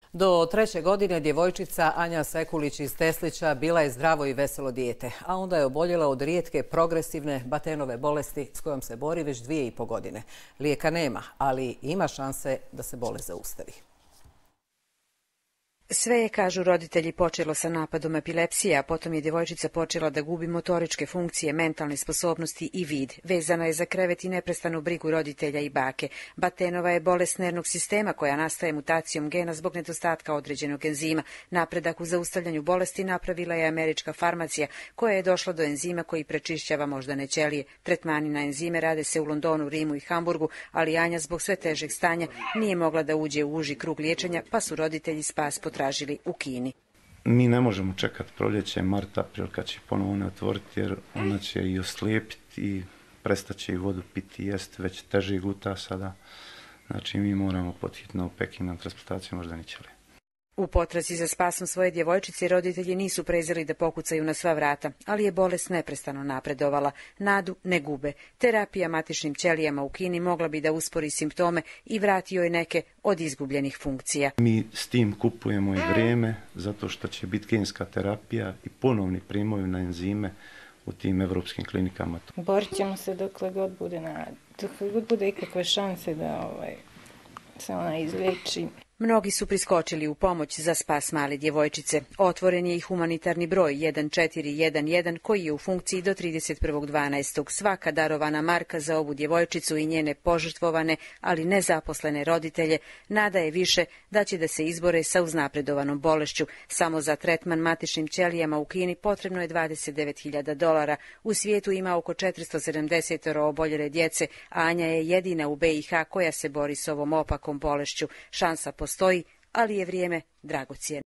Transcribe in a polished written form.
Do 3. godine djevojčica Anja Sekulić iz Teslića bila je zdravo i veselo dijete, a onda je oboljela od rijetke progresivne Batenove bolesti s kojom se bori već 2,5 godine. Lijeka nema, ali ima šanse da se bolest zaustavi. Sve je, kažu roditelji, počelo sa napadom epilepsije, a potom je djevojčica počela da gubi motoričke funkcije, mentalne sposobnosti i vid. Vezana je za krevet i neprestanu brigu roditelja i bake. Batenova je bolest nervnog sistema koja nastaje mutacijom gena zbog nedostatka određenog enzima. Napredak u zaustavljanju bolesti napravila je američka farmacija, koja je došla do enzima koji prečišćava moždane ćelije. Tretmani na enzime rade se u Londonu, Rimu i Hamburgu, ali Anja zbog sve težeg stanja nije mogla da uđe u uži krug liječenja, pa su roditelji spas potražili u Kini. Mi ne možemo čekati proljeće, mart, april kad će ponovo ne otvoriti, jer ona će i oslijepiti i prestaće i vodu piti i jesti, već teže i guta sada. Znači mi moramo pothitno u Peking na transplantaciju moždane ćelije. U potrazi za spasom svoje djevojčice roditelji nisu prezeli da pokucaju na sva vrata, ali je bolest neprestano napredovala. Nadu ne gube. Terapija matičnim ćelijama u Kini mogla bi da uspori simptome i vrati joj neke od izgubljenih funkcija. Mi s tim kupujemo i vrijeme, zato što će biti genska terapija i ponovni primovi na enzime u tim evropskim klinikama. Borit ćemo se dokle god bude dokle god bude ikakve šanse da se ona izliječi. Mnogi su priskočili u pomoć za spas male djevojčice. Otvoren je i humanitarni broj 1411 koji je u funkciji do 31.12. Svaka darovana marka za ovu djevojčicu i njene požrtvovane, ali nezaposlene roditelje nada je više da će da se izbore sa uznapredovanom bolešću. Samo za tretman matičnim ćelijama u Kini potrebno je $29.000. U svijetu ima oko 470 oboljele djece, a Anja je jedina u BiH koja se bori s ovom opakom bolešću. Šansa postoji, ali je vrijeme dragocjeno.